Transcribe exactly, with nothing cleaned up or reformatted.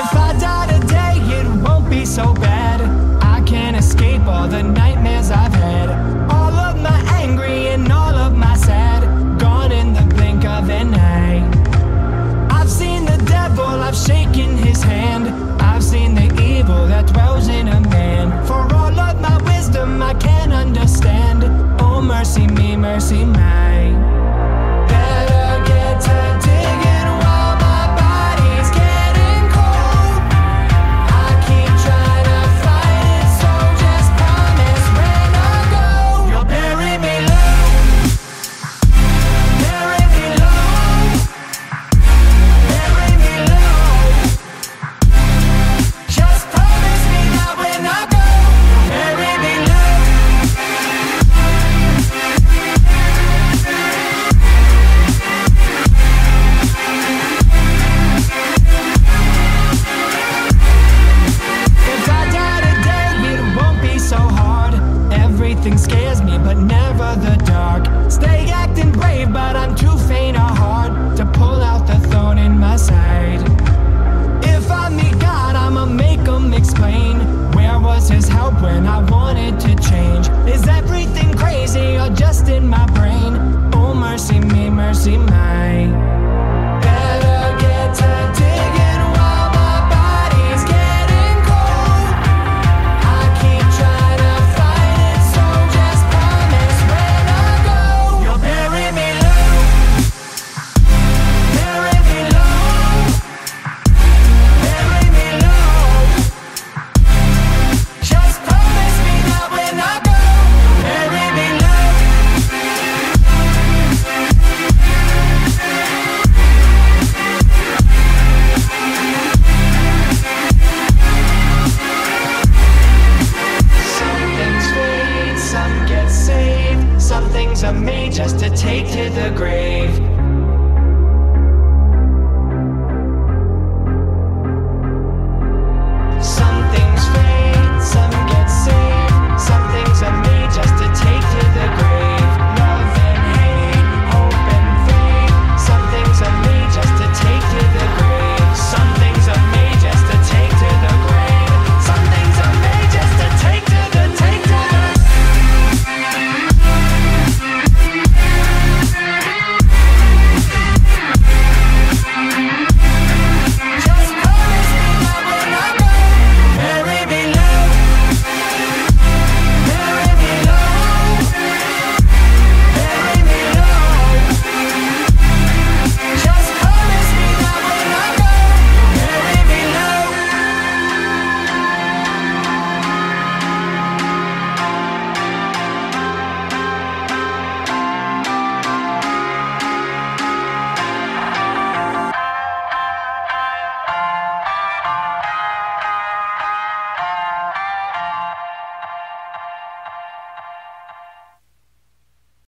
If I die today, it won't be so bad. I can't escape all the nightmares I've had. All of my angry and all of my sad, gone in the blink of an eye. I've seen the devil, I've shaken his hand. I've seen the evil that dwells in a man. For all of my wisdom I can't understand. Oh mercy me, mercy mine. Better get to digging while my body's getting cold. I keep trying to fight it, so just promise when I go, you'll bury me low. Bury me low. Bury me low. Just promise me that when I go, bury me low. If I die today, it won't be so hard. Everything scares me, but never the dark. Stay acting brave, but I'm too faint of heart to pull out the thorn in my side. If I meet God, I'ma make him explain. Where was his help when I wanted to change? Is everything crazy or just in my brain? Oh mercy me, mercy mine. Better get to digging while my body's getting cold. I keep trying to fight it, so just promise when I go, you'll bury me low. Bury me low. Bury me low. Just promise me that when I go, bury me low. Some things fade, some get saved. Some things are made just to take to the grave.